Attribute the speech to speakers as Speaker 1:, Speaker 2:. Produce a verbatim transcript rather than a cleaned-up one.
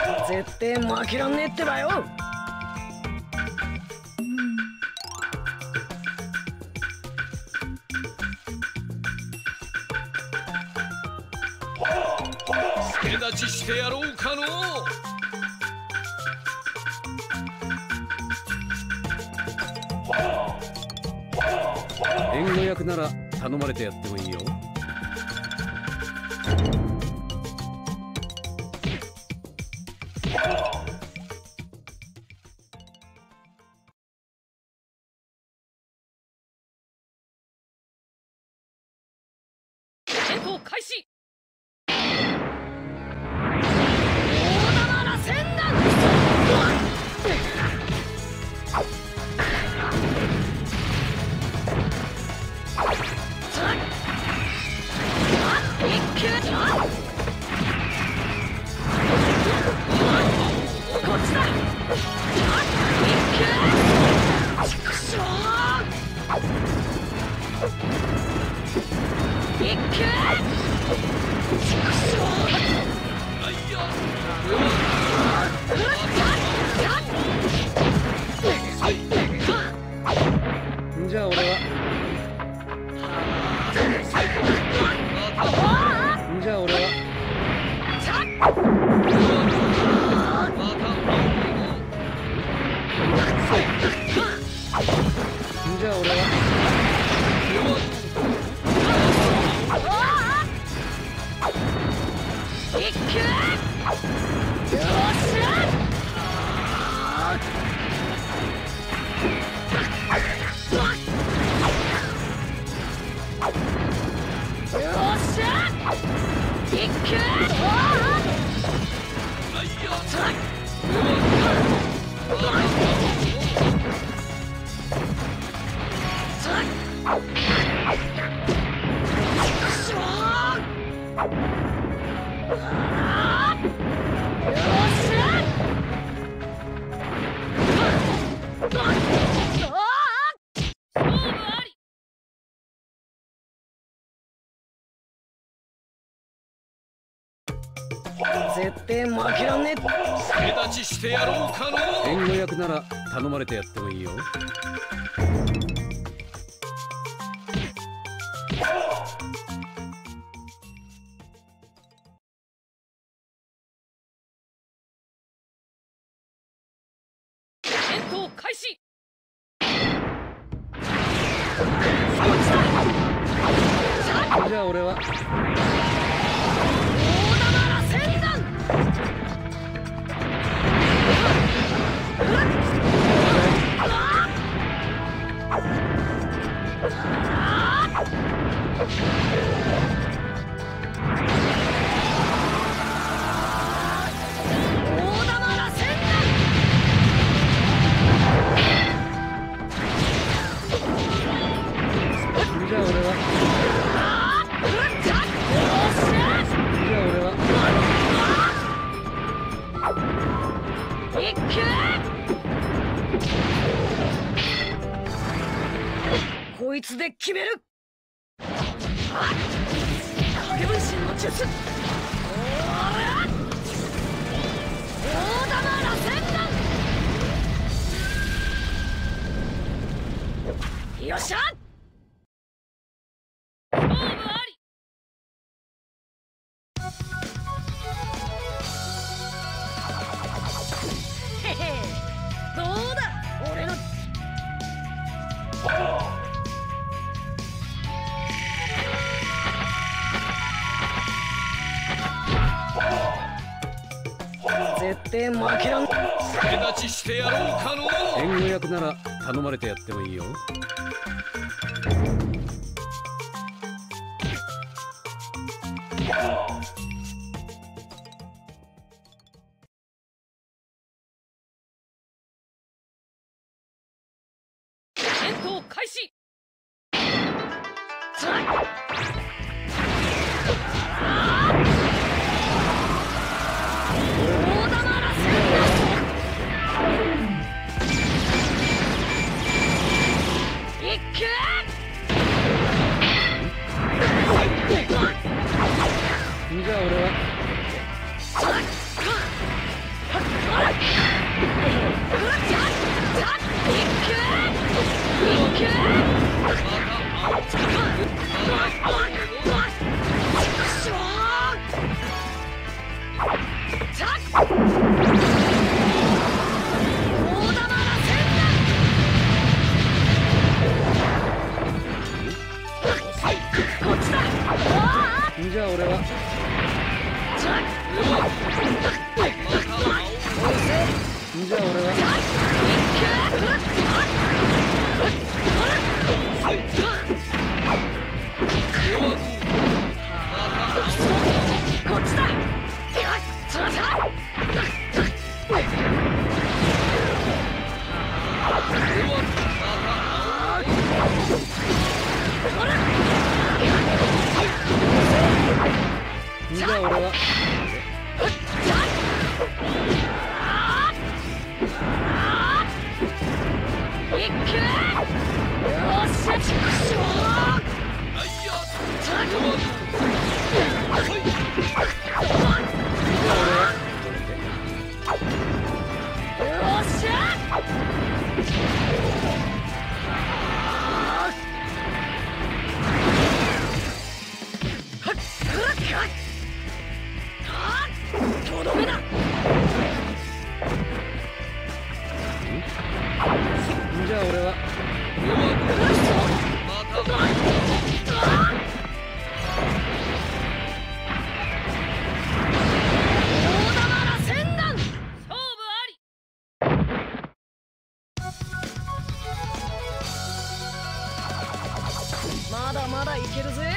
Speaker 1: 絶対負けらんねえってばよ。
Speaker 2: 助立ちしてやろうかのう。
Speaker 3: 援護役なら頼まれてやってもいいよ。
Speaker 1: 戦闘開始。
Speaker 3: じゃあ俺はじゃあ俺はじゃあ俺は
Speaker 1: 絶対負けらんねえ。
Speaker 2: 助立ちしてやろうかのう。
Speaker 3: 援護役なら頼まれてやってもいいよ。
Speaker 1: 戦闘開始。
Speaker 3: じゃあ俺はじゃあ俺は
Speaker 1: こいつで決める。影分身の術。大玉螺旋弾。よっしゃ。勝負あり。へへ、どうだ俺の。絶対負けらん。
Speaker 2: 助立ちしてやろうかのう。
Speaker 3: 援護役なら頼まれてやってもいいよ。
Speaker 1: 戦闘開始。
Speaker 3: じゃあ俺はじゃあ俺はじゃあ俺は
Speaker 1: こっちだ。
Speaker 3: じゃあ俺は
Speaker 1: とどめだ。
Speaker 3: じゃあ俺は
Speaker 1: 大玉螺旋弾。勝負あり。まだまだいけるぜ。